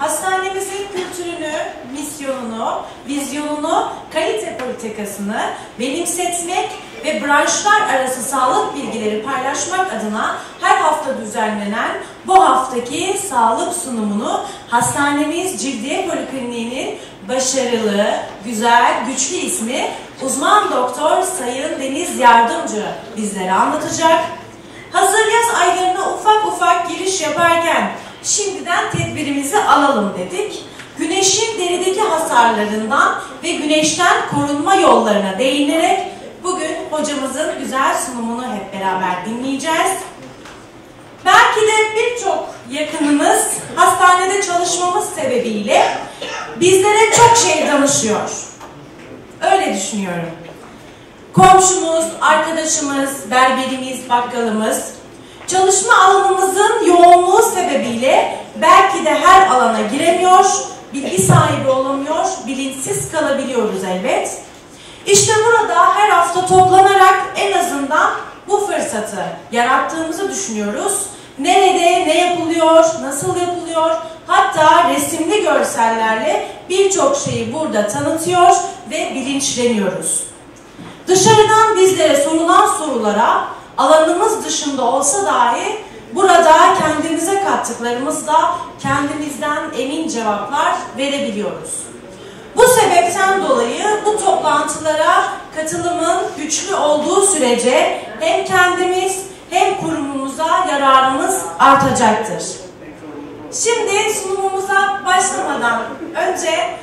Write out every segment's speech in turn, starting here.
hastanemizin kültürünü, misyonunu, vizyonunu, kalite politikasını benimsetmek ve branşlar arası sağlık bilgileri paylaşmak adına her hafta düzenlenen bu haftaki sağlık sunumunu hastanemiz Cildiye Polikliniği'nin başarılı, güzel, güçlü ismi uzman doktor Sayın Deniz Yardımcı bizlere anlatacak. Hazır yaz aylarına ufak ufak giriş yaparken şimdiden tedbirimizi alalım dedik. Güneşin derideki hasarlarından ve güneşten korunma yollarına değinerek bugün hocamızın güzel sunumunu hep beraber dinleyeceğiz. Belki de birçok yakınımız hastanede çalışmamız sebebiyle bizlere çok şey danışıyor. Öyle düşünüyorum. Komşumuz, arkadaşımız, berberimiz, bakkalımız, çalışma alanımızın yoğunluğu sebebiyle belki de her alana giremiyor, bilgi sahibi olamıyor, bilinçsiz kalabiliyoruz elbet. İşte burada her hafta toplanarak en azından bu fırsatı yarattığımızı düşünüyoruz. Nerede, ne yapılıyor, nasıl yapılıyor, hatta resimli görsellerle birçok şeyi burada tanıtıyor ve bilinçleniyoruz. Dışarıdan bizlere sorulan sorulara alanımız dışında olsa dahi burada kendimize kattıklarımızla kendimizden emin cevaplar verebiliyoruz. Bu sebepten dolayı bu toplantılara katılımın güçlü olduğu sürece hem kendimiz hem kurumumuza yararımız artacaktır. Şimdi sunumumuza başlamadan önce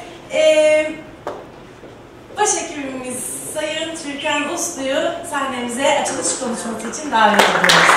başhekimimiz Sayın Türkan Uslu'yu sahnemize açılış konuşması için davet ediyoruz.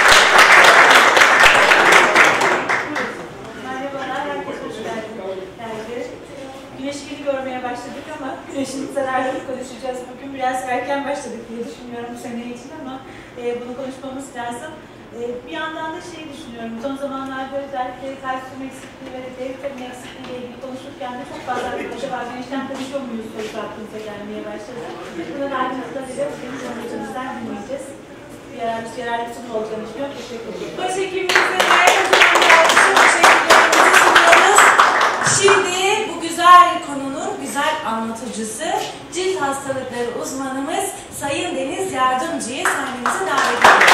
Merhabalar, herkes hoş geldiniz. Güneş gibi görmeye başladık ama güneşin zararlarını konuşacağız. Bugün biraz erken başladık diye düşünüyorum bu sene için ama bunu konuşmamız lazım. Bir yandan da düşünüyorum, son zamanlarda özellikle kalsiyum eksikliği ve D vitamini eksikliği ile ilgili konuşurken de çok fazla acaba güneşten konuşuyor muyuz sorusu aklımıza gelmeye başladı. Bunun ardından bile bugün sonucumuzdan dinleyeceğiz. Bir yararlı sunum olacağını düşünüyorum. Teşekkür ederim. Başhekimimize de teşekkürlerimizi sunuyoruz. Şimdi bu güzel konunun güzel anlatıcısı, cilt hastalıkları uzmanımız Sayın Deniz Yardımcı'yı sahnemize davet ediyoruz.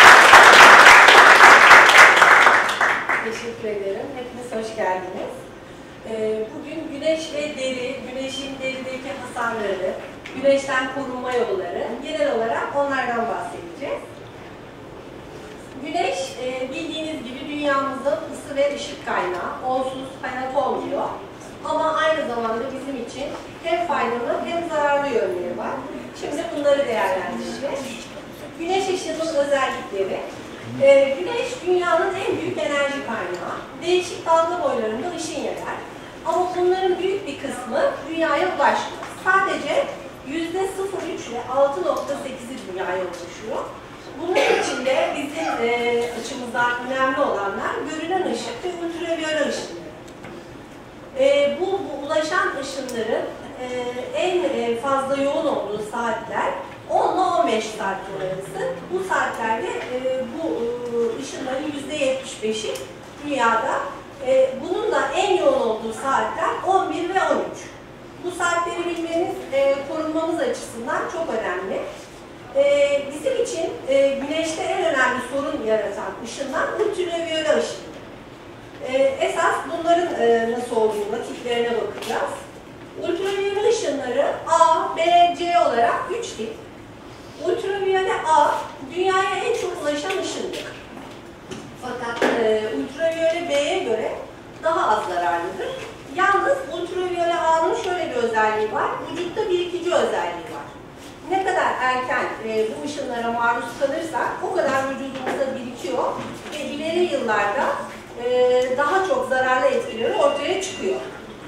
Teşekkür ederim. Hepiniz hoş geldiniz. Bugün güneş ve deri, güneşin derideki hasarları, güneşten korunma yolları, genel olarak onlardan bahsedeceğiz. Güneş, bildiğiniz gibi dünyamızın ısı ve ışık kaynağı, onsuz hayat olmuyor. Ama aynı zamanda bizim için hem faydalı hem zararlı yönleri var. Şimdi bunları değerlendireceğiz. Güneş ışığının özellikleri. Güneş dünyanın en büyük enerji kaynağı. Değişik dalga boylarında ışın yayar. Ama bunların büyük bir kısmı dünyaya ulaşmaz. Sadece %0,3 ile 6,8'i dünyaya ulaşıyor. Bunun içinde bizim açımızdan önemli olanlar görünen ışık ve ultraviyole ışınları. Bu ulaşan ışınların en fazla yoğun olduğu saatler 10 ile 15 saat arası. Bu saatlerde bu ışınların %75'i dünyada. Bunun da en yoğun olduğu saatler 11 ve 13. Bu saatleri bilmeniz korunmamız açısından çok önemli. Bizim için güneşte en önemli sorun yaratan ışınlar ultraviyole ışınları. Esas bunların nasıl olduğuna, tiplerine bakacağız. Ultraviyole ışınları A, B, C olarak 3 tip. Ultraviyole A, dünyaya en çok ulaşan ışındır. Fakat ultraviyole B'ye göre daha az zararlıdır. Yalnız ultraviyole A'nın şöyle bir özelliği var, vücutta birikici özelliği var. Ne kadar erken bu ışınlara maruz kalırsak o kadar vücudumuzda birikiyor ve ileri yıllarda daha çok zararlı etkileri ortaya çıkıyor.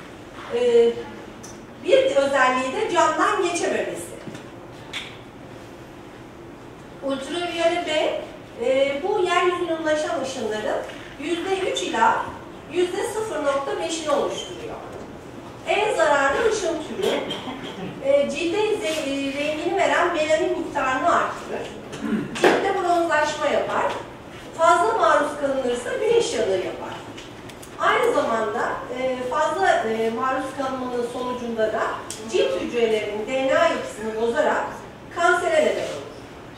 Bir özelliği de camdan geçememesi. Ultraviyole B, bu yeryüzüne ulaşan ışınların %3 ila %0,5'ini oluşturuyor. En zararlı ışın türü, cilde rengini veren melanin miktarını arttırır. Ciltte bronzlaşma yapar. Fazla maruz kalınırsa güneş yanığı yapar. Aynı aynı zamanda fazla maruz kalmanın sonucunda da cilt hücrelerinin DNA yapısını bozarak kansere neden olur.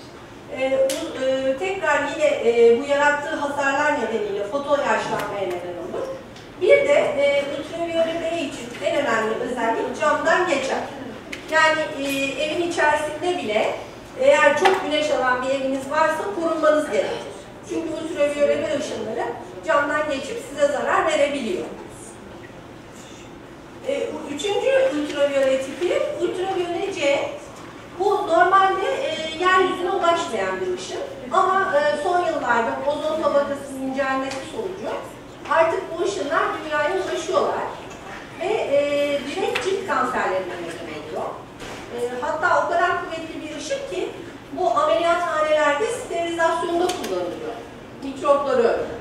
Tekrar yine bu yarattığı hasarlar nedeniyle foto yaşlanmaya neden olur. Bir de ultraviyole B için en önemli özellik camdan geçer. Yani evin içerisinde bile eğer çok güneş alan bir eviniz varsa korunmanız gerekir. Çünkü ultraviyole B ışınları camdan geçip size zarar verebiliyor. Üçüncü ultraviyole tipi ultraviyole C. Bu normalde yeryüzüne ulaşmayan bir ışın. Ama son yıllarda ozon tabakasının incelmesi sonucu artık bu ışınlar dünyaya ulaşıyorlar. Ve direkt cilt kanserlerine neden oluyor. Hatta o kadar kuvvetli bir ışık ki bu ameliyathanelerde sterilizasyonda kullanılıyor. Mikropları öldürüyor.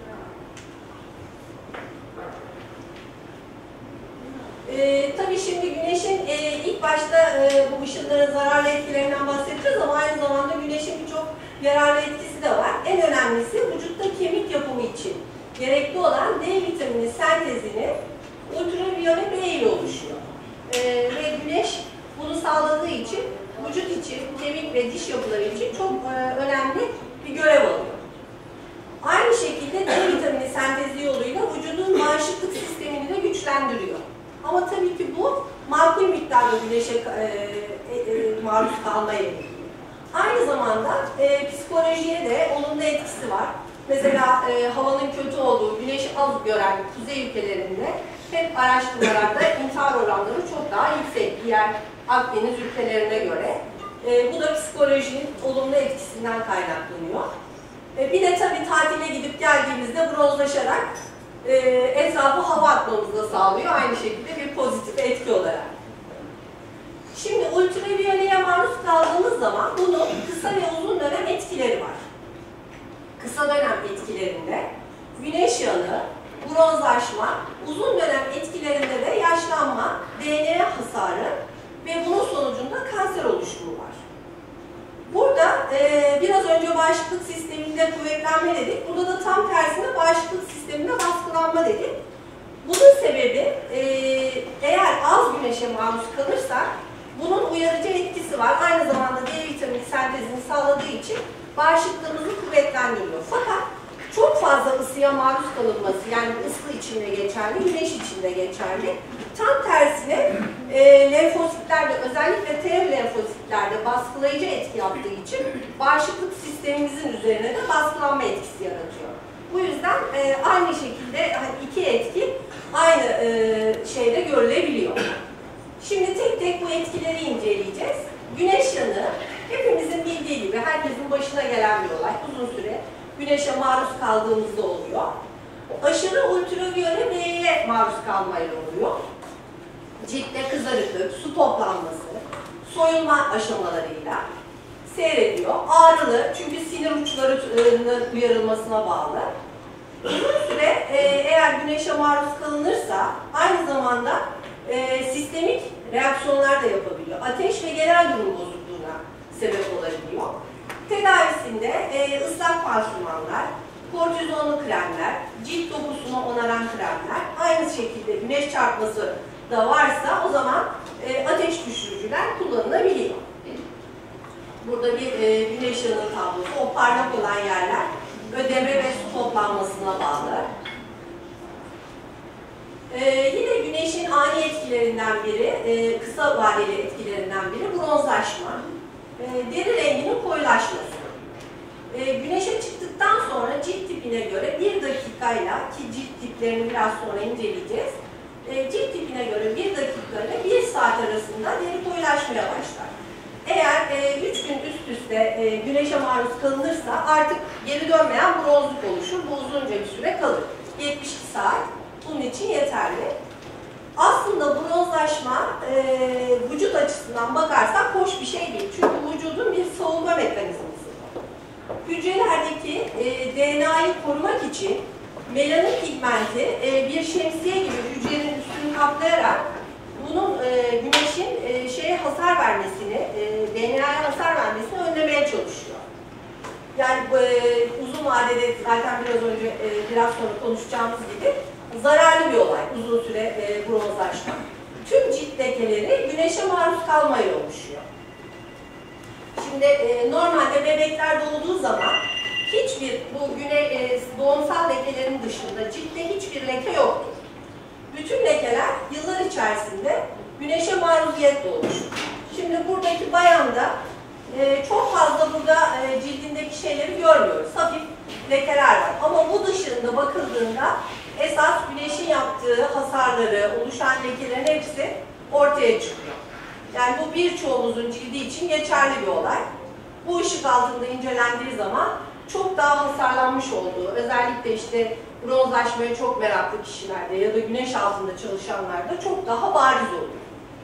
Tabii şimdi güneşin ilk başta bu ışınların zararlı etkilerinden bahsedeceğiz ama aynı zamanda güneşin birçok yararlı etkisi de var. En önemlisi vücutta kemik yapımı için gerekli olan D vitamini sentezini ultraviyole B ile oluşuyor. Ve güneş bunu sağladığı için vücut için, kemik ve diş yapıları için çok önemli bir görev alıyor. Aynı şekilde D vitamini sentezi yoluyla vücudun bağışıklık sistemini de güçlendiriyor. Ama tabii ki bu makul miktarda güneşe maruz kalmaya yönelik. Aynı zamanda psikolojiye de olumlu etkisi var. Mesela havanın kötü olduğu, güneşi az gören kuzey ülkelerinde hep araştırmalarda intihar oranları çok daha yüksek diğer Akdeniz ülkelerine göre. Bu da psikolojinin olumlu etkisinden kaynaklanıyor. Bir de tabii tatile gidip geldiğimizde bronzlaşarak etrafı hava atmamızı da sağlıyor. Aynı şekilde bir pozitif etki olarak. Şimdi ultraviyoleye maruz kaldığımız zaman bunun kısa ve uzun dönem etkileri var. Kısa dönem etkilerinde güneş yanığı, bronzlaşma, uzun dönem etkilerinde de yaşlanma, DNA hasarı ve bunun sonucunda kanser oluşumu var. Burada biraz önce bağışıklık sisteminde kuvvetlenme dedik. Burada da tam tersine bağışıklık sisteminde baskılanma dedik. Bunun sebebi eğer az güneşe maruz kalırsak bunun uyarıcı etkisi var. Aynı zamanda D vitamini sentezini sağladığı için bağışıklığımızı kuvvetlendiriyor. Fakat çok fazla ısıya maruz kalınması, yani ısı için de geçerli, güneş için de geçerli. Tam tersine lenfositlerde, özellikle T lenfositlerde baskılayıcı etki yaptığı için bağışıklık sistemimizin üzerine de baskılanma etkisi yaratıyor. Bu yüzden aynı şekilde iki etki aynı şeyde görülebiliyor. Şimdi tek tek bu etkileri inceleyeceğiz. Güneş yanığı hepimizin bildiği gibi herkesin başına gelen bir olay. Uzun süre güneşe maruz kaldığımızda oluyor. Aşırı ultraviyole B'ye maruz kalmayla oluyor. Ciltte kızarıklık, su toplanması, soyulma aşamalarıyla seyrediyor. Ağrılı, çünkü sinir uçlarının uyarılmasına bağlı. Uzun süre eğer güneşe maruz kalınırsa aynı zamanda sistemik reaksiyonlar da yapabiliyor. Ateş ve genel durum bozukluğuna sebep olabiliyor. Tedavisinde ıslak pansumanlar, kortizonlu kremler, cilt dokusunu onaran kremler, aynı şekilde güneş çarpması da varsa o zaman ateş düşürücüler kullanılabiliyor. Burada bir güneş yanığı tablosu, o parlak olan yerler ödeme ve su toplanmasına bağlı. Yine güneşin ani etkilerinden biri, kısa vadeli etkilerinden biri bronzlaşma. Deri renginin koyulaşması. Güneşe çıktıktan sonra cilt tipine göre 1 dakikayla, ki cilt tiplerini biraz sonra inceleyeceğiz, cilt tipine göre 1 dakikayla 1 saat arasında deri koyulaşmaya başlar. Eğer 3 gün üst üste güneşe maruz kalınırsa artık geri dönmeyen bronzluk oluşur. Bu uzunca bir süre kalır. 72 saat bunun için yeterli. Aslında bronzlaşma vücut açısından bakarsak hoş bir şey değil. Çünkü vücudun bir savunma mekanizması var. Hücrelerdeki DNA'yı korumak için melanin pigmenti bir şemsiye gibi hücrenin üstünü kaplayarak bunun güneşin hasar vermesini, DNA'ya hasar vermesini önlemeye çalışıyor. Yani uzun uzun vadede zaten biraz sonra konuşacağımız gibi zararlı bir olay uzun süre bronzlaşma. Tüm cilt lekeleri güneşe maruz kalmayla oluşuyor. Şimdi normalde bebekler doğduğu zaman hiçbir bu doğumsal lekelerin dışında ciltte hiçbir leke yoktur. Bütün lekeler yıllar içerisinde güneşe maruziyetle oluşur. Şimdi buradaki bayanda çok fazla burada cildindeki şeyleri görmüyoruz. Hafif lekeler var. Ama bu dışında bakıldığında esas güneşin yaptığı hasarları, oluşan lekelerin hepsi ortaya çıkıyor. Yani bu birçoğumuzun cildi için geçerli bir olay. Bu ışık altında incelendiği zaman çok daha hasarlanmış olduğu, özellikle işte bronzlaşmaya çok meraklı kişilerde ya da güneş altında çalışanlarda çok daha bariz oluyor.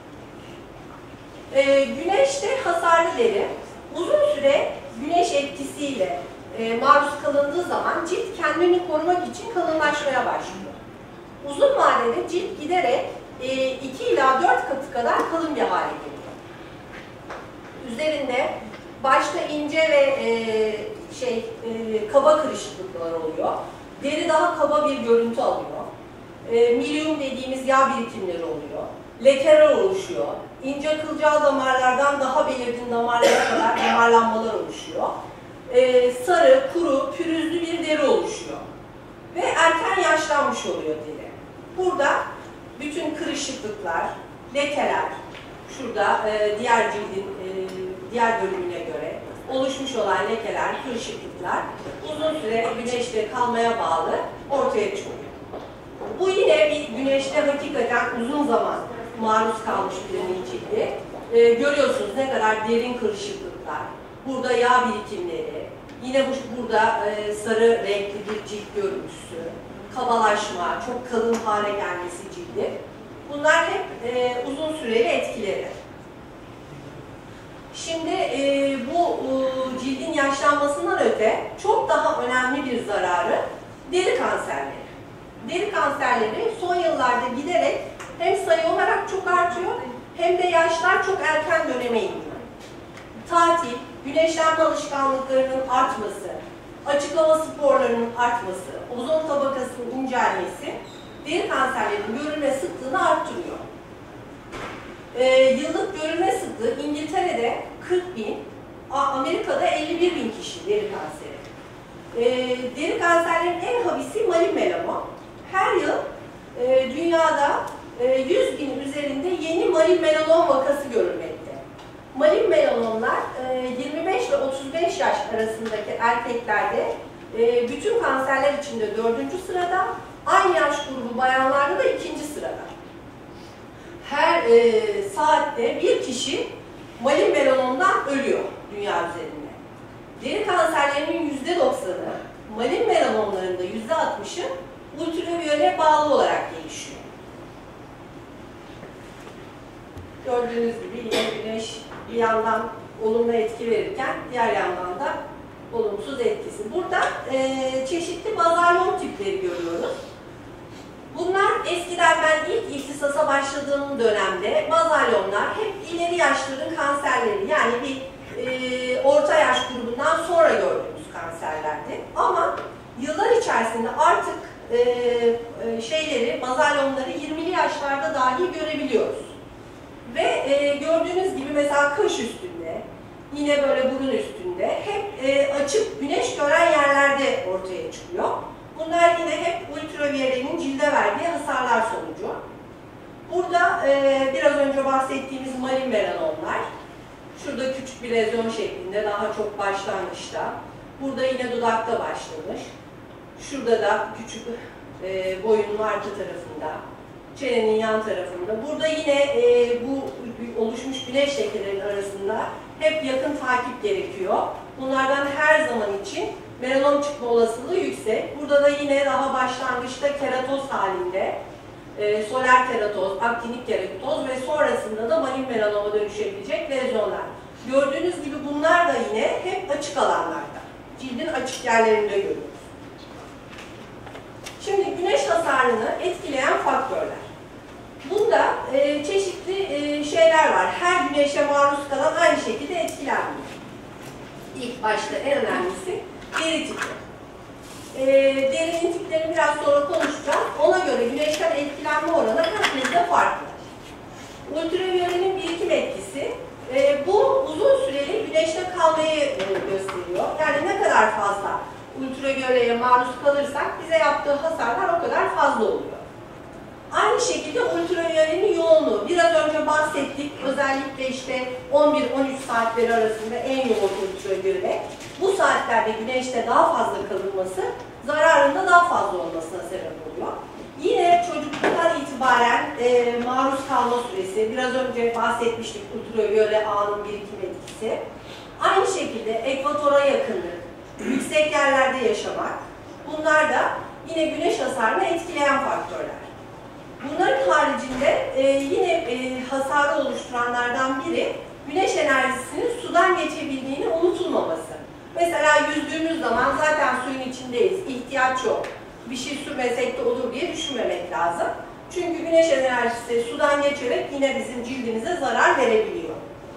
Güneşte hasarlı deri uzun süre güneş etkisiyle maruz kalındığı zaman cilt kendini korumak için kalınlaşmaya başlıyor. Uzun vadede cilt giderek 2 ila 4 katı kadar kalın bir hale geliyor. Üzerinde başta ince ve kaba kırışıklıklar oluyor. Deri daha kaba bir görüntü alıyor. Milyum dediğimiz yağ birikimleri oluyor. Lekeler oluşuyor. İnce kılcal damarlardan daha belirgin damarlara kadar damarlanmalar oluşuyor. Sarı, kuru, pürüzlü bir deri oluşuyor. Ve erken yaşlanmış oluyor deri. Burada bütün kırışıklıklar, lekeler, şurada diğer cildin diğer bölümüne göre oluşmuş olan lekeler, kırışıklıklar uzun süre güneşte kalmaya bağlı ortaya çıkıyor. Bu yine bir güneşte hakikaten uzun zaman maruz kalmış birinin cildi. Görüyorsunuz ne kadar derin kırışıklıklar. Burada yağ birikimleri, yine burada sarı renkli bir cilt görüntüsü, kabalaşma, çok kalın hale gelmesi cildi. Bunlar hep uzun süreli etkileri. Şimdi bu cildin yaşlanmasından öte çok daha önemli bir zararı deri kanserleri. Deri kanserleri son yıllarda giderek hem sayı olarak çok artıyor hem de yaşlar çok erken döneme iniyor. Tatil, güneşlenme alışkanlıklarının artması, açık hava sporlarının artması, ozon tabakasının incelmesi deri kanserlerinin görülme sıklığını arttırıyor. Yıllık görülme sıklığı İngiltere'de 40.000, Amerika'da 51.000 kişi deri kanseri. Deri kanserlerinin en habisi malin melanom. Her yıl dünyada 100.000 üzerinde yeni malin melanom vakası görülmekte. Malin melanomlar 25 ile 35 yaş arasındaki erkeklerde bütün kanserler içinde 4. sırada, aynı yaş grubu bayanlarda da 2. sırada. Her saatte bir kişi malin melanomdan ölüyor dünya üzerinde. Deri kanserlerinin %90'ı, malin melanomlarında %60'ı ultraviyole bağlı olarak gelişiyor. Gördüğünüz gibi yine güneş bir yandan olumlu etki verirken diğer yandan da olumsuz etkisi. Burada çeşitli bazalyom tipleri görüyoruz. Bunlar eskiden ben ilk ihtisasa başladığım dönemde bazalyomlar hep ileri yaşların kanserleri, yani bir orta yaş grubundan sonra gördüğümüz kanserlerdi. Ama yıllar içerisinde artık bazalyomları 20'li yaşlarda dahi görebiliyoruz. Ve gördüğünüz gibi mesela kaş üstünde, yine böyle burun üstünde hep açık güneş gören yerlerde ortaya çıkıyor. Bunlar yine hep ultraviyolenin cilde verdiği hasarlar sonucu. Burada biraz önce bahsettiğimiz malin melanomlar, şurada küçük bir lezyon şeklinde, daha çok başlangıçta. Burada yine dudakta başlamış. Şurada da küçük boyunun arka tarafında, çenenin yan tarafında. Burada yine bu oluşmuş güneş lekelerinin arasında hep yakın takip gerekiyor. Bunlardan her zaman için melanom çıkma olasılığı yüksek. Burada da yine daha başlangıçta keratoz halinde, soler keratoz, aktinik keratoz ve sonrasında da malin melanoma dönüşebilecek lezyonlar. Gördüğünüz gibi bunlar da yine hep açık alanlarda, cildin açık yerlerinde görüyoruz. Şimdi güneş hasarını etkileyen faktörler. Bunda çeşitli şeyler var. Her güneşe maruz kalan aynı şekilde etkilenmiyor. İlk başta en önemlisi deri tipi. Derinin tiplerini biraz sonra konuşacağız. Ona göre güneşten etkilenme oranı herkeste farklı. Ultraviyolenin birikim etkisi, bu uzun süreli güneşte kalmayı gösteriyor. Yani ne kadar fazla ultraviyoleye maruz kalırsak bize yaptığı hasarlar o kadar fazla oluyor. Aynı şekilde ultraviyolenin yoğunluğu, biraz önce bahsettik, özellikle işte 11-13 saatleri arasında en yoğun ultraviyole, bu saatlerde güneşte daha fazla kalınması, zararında daha fazla olmasına sebep oluyor. Yine çocukluktan itibaren maruz kalma süresi, biraz önce bahsetmiştik ultraviyole ağının birikim etkisi. Aynı şekilde ekvatora yakınlık, yüksek yerlerde yaşamak, bunlar da yine güneş hasarını etkileyen faktörler. Bunların haricinde yine hasarı oluşturanlardan biri güneş enerjisinin sudan geçebildiğini unutulmaması. Mesela yüzdüğümüz zaman zaten suyun içindeyiz, ihtiyaç yok. Bir şey sürmesek de olur diye düşünmemek lazım. Çünkü güneş enerjisi sudan geçerek yine bizim cildimize zarar verebiliyor.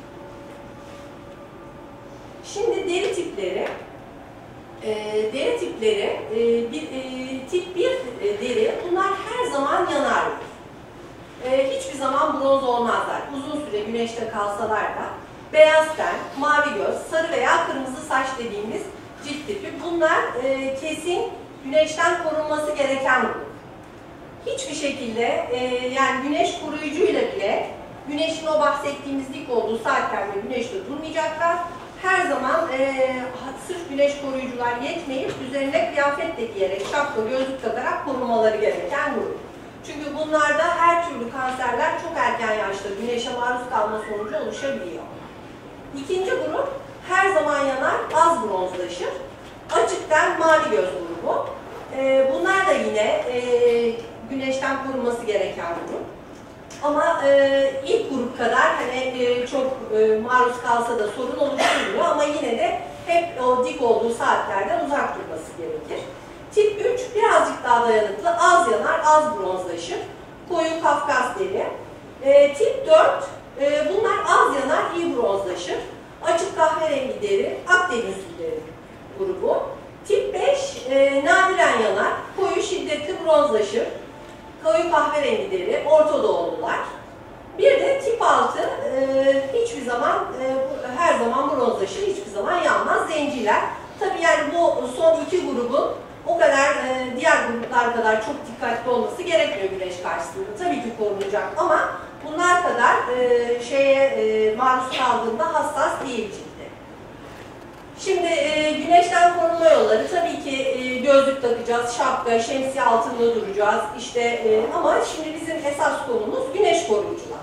Şimdi deri tipleri. Deri tipleri, tip 1 deri, bunlar her zaman yanarlar. Hiçbir zaman bronz olmazlar. Uzun süre güneşte kalsalar da beyaz ten, mavi göz, sarı veya kırmızı saç dediğimiz cilt tipi, bunlar kesin güneşten korunması gereken grup. Hiçbir şekilde yani güneş koruyucuyla bile güneşin o bahsettiğimiz dik olduğu saatlerde güneşte durmayacaklar. Her zaman sırf güneş koruyucular yetmeyip üzerine kıyafet de giyerek, şapka, gözlük takarak korunmaları gereken grup. Çünkü bunlarda her türlü kanserler çok erken yaşta güneşe maruz kalma sonucu oluşabiliyor. İkinci grup her zaman yanar, az bronzlaşır. Açık ten, mavi göz grubu. Bunlar da yine güneşten korunması gereken grup. Ama ilk grup kadar hani çok maruz kalsa da sorun oluşturmuyor ama yine de hep o dik olduğu saatlerden uzak durması gerekir. Tip 3 birazcık daha dayanıklı, az yanar, az bronzlaşır. Koyu Kafkas deri. Tip 4 bunlar az yanar, iyi bronzlaşır. Açık kahverengi deri, Akdenizli deri grubu. Tip 5 nadiren yanar, koyu şiddetli bronzlaşır. Koyu kahverengi deri, Orta Doğulular. Bir de tip 6 hiçbir zaman, her zaman bronzlaşır, hiçbir zaman yanmaz, zenciler. Tabii yani bu son iki grubun o kadar diğer gruplar kadar çok dikkatli olması gerekmiyor güneş karşısında. Tabii ki korunacak ama bunlar kadar maruz kaldığında hassas değil cildi. Şimdi güneşten korunma yolları, tabii ki gözlük takacağız, şapka, şemsiye altında duracağız. İşte ama şimdi bizim esas konumuz güneş koruyucular.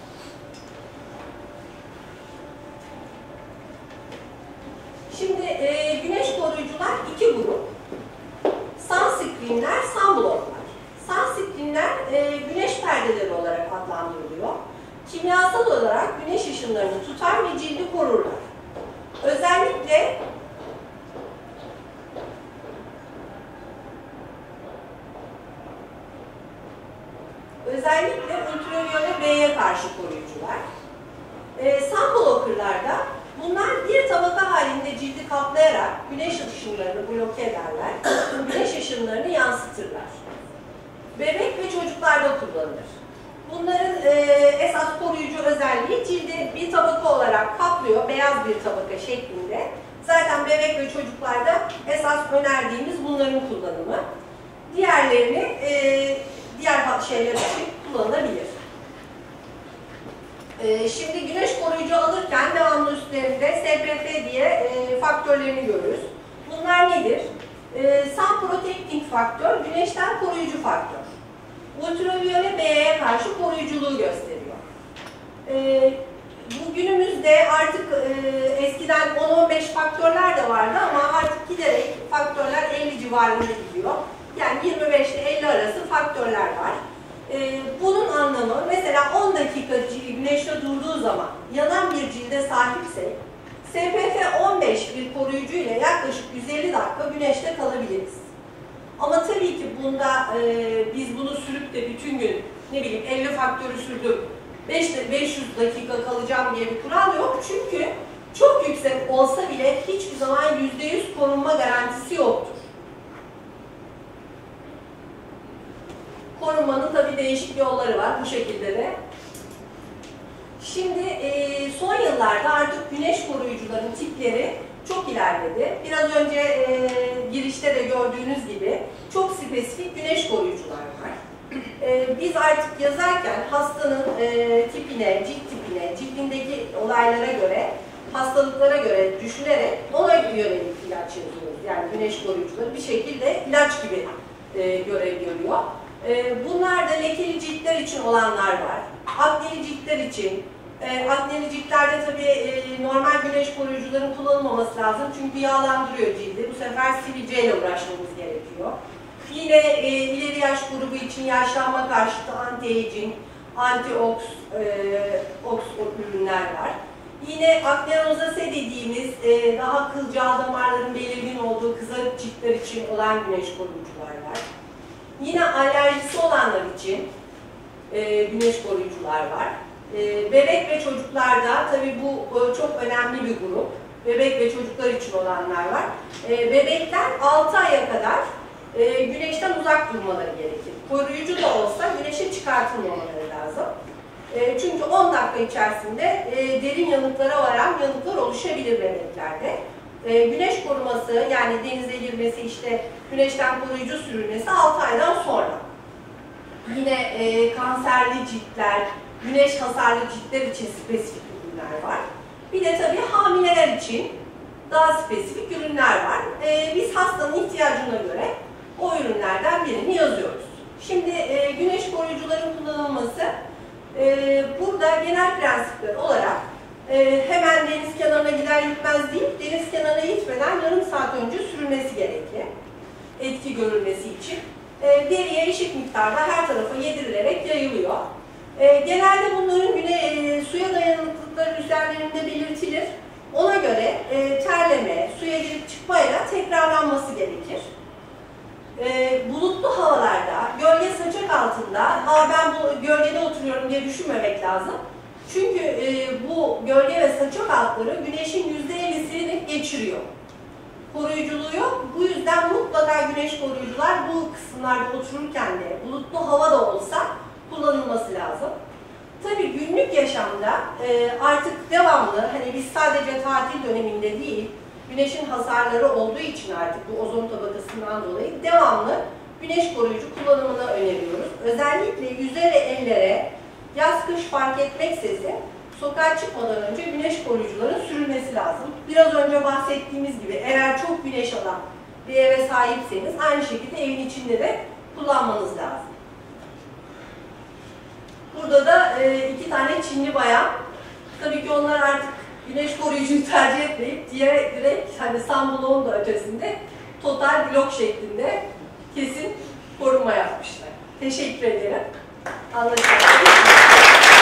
Şimdi güneş koruyucular iki grup. Sunscreenler, sunblocklar. Sunscreenler güneş perdeleri olarak adlandırılıyor. Kimyasal olarak güneş ışınlarını tutar ve cildi korurlar. Özellikle ultraviyole B'ye karşı koruyucular. Sunblocker'larda bunlar bir tabaka halinde cildi kaplayarak güneş ışınlarını bloke ederler, güneş ışınlarını yansıtırlar. Bebek ve çocuklarda kullanılır. Bunların esas koruyucu özelliği cildi bir tabaka olarak kaplıyor, beyaz bir tabaka şeklinde. Zaten bebek ve çocuklarda esas önerdiğimiz bunların kullanımı. Diğerlerini diğer şeyler için kullanılabilir. Şimdi güneş koruyucu alırken devamlı üstlerinde SPF diye faktörlerini görürüz. Bunlar nedir? Sun Protecting faktör, güneşten koruyucu faktör. Ultraviyole B'ye karşı koruyuculuğu gösteriyor. Bugünümüzde artık eskiden 10-15 faktörler de vardı ama artık giderek faktörler 50 civarında gidiyor. Yani 25 ile 50 arası faktörler var. Bunun anlamı mesela 10 dakika güneşte durduğu zaman yanan bir cilde sahipsek SPF 15 bir koruyucu ile yaklaşık 150 dakika güneşte kalabiliriz. Ama tabii ki bunda biz bunu sürüp de bütün gün ne bileyim 50 faktörü sürdüm 500 dakika kalacağım diye bir kural yok. Çünkü çok yüksek olsa bile hiçbir zaman %100 korunma garantisi yoktur. korunmanın tabii değişik yolları var bu şekilde de. Şimdi son yıllarda artık güneş koruyucuların tipleri çok ilerledi. Biraz önce girişte de gördüğünüz gibi çok spesifik güneş koruyucular var. Biz artık yazarken hastanın tipine, cilt tipine, cildindeki olaylara göre, hastalıklara göre düşünerek ona yönelik ilaç yazıyoruz. Yani güneş koruyucuları bir şekilde ilaç gibi görev görüyor. Bunlar da lekeli ciltler için olanlar var. Akneli ciltler için. Akneli ciltlerde tabii normal güneş koruyucuların kullanılmaması lazım. Çünkü yağlandırıyor cildi. Bu sefer sivilceyle uğraşmamız gerekiyor. Yine ileri yaş grubu için yaşlanma karşıtı anti-aging, anti-ox ürünler var. Yine akne rozasea dediğimiz daha kılcal damarların belirgin olduğu kızarık ciltler için olan güneş koruyucular var. Yine alerjisi olanlar için güneş koruyucular var. Bebek ve çocuklarda tabii bu çok önemli bir grup. Bebek ve çocuklar için olanlar var. Bebekler 6 aya kadar güneşten uzak durmaları gerekir. Koruyucu da olsa güneşe çıkartılmamaları lazım. Çünkü 10 dakika içerisinde derin yanıklara varan yanıklar oluşabilir bebeklerde. Güneş koruması yani denize girmesi, işte güneşten koruyucu sürülmesi 6 aydan sonra. Yine kanserli ciltler, güneş hasarlı ciltler için spesifik ürünler var. Bir de tabii hamileler için daha spesifik ürünler var. Biz hastanın ihtiyacına göre o ürünlerden birini yazıyoruz. Şimdi güneş koruyucuların kullanılması burada genel prensipler olarak hemen deniz kenarına gider gitmez değil, deniz kenarına gitmeden yarım saat önce sürülmesi gerekli. Etki görülmesi için. Deriye eşit miktarda her tarafa yedirilerek yayılıyor. Genelde bunların suya dayanıklılıkları üzerlerinde belirtilir. Ona göre terleme, suya girip çıkmayla tekrarlanması gerekir. Bulutlu havalarda, gölge saçak altında, ben bu gölgede oturuyorum diye düşünmemek lazım. Çünkü bu gölge ve saçak altları güneşin %50'sini geçiriyor. Koruyuculuğu yok. Bu yüzden mutlaka güneş koruyucular bu kısımlarda otururken de bulutlu hava da olsa kullanılması lazım. Tabii günlük yaşamda artık devamlı, hani biz sadece tatil döneminde değil, güneşin hasarları olduğu için artık bu ozon tabakasından dolayı devamlı güneş koruyucu kullanımını öneriyoruz. Özellikle yüze ve ellere yaz-kış fark etmeksizin sokağa çıkmadan önce güneş koruyucuların sürülmesi lazım. Biraz önce bahsettiğimiz gibi eğer çok güneş alan bir eve sahipseniz aynı şekilde evin içinde de kullanmanız lazım. Burada da 2 tane Çinli bayan. Tabii ki onlar artık güneş koruyucuyu tercih etmeyip direkt hani sunblock'un da ötesinde total blok şeklinde kesin koruma yapmışlar. Teşekkür ederim. Anlaşıldı.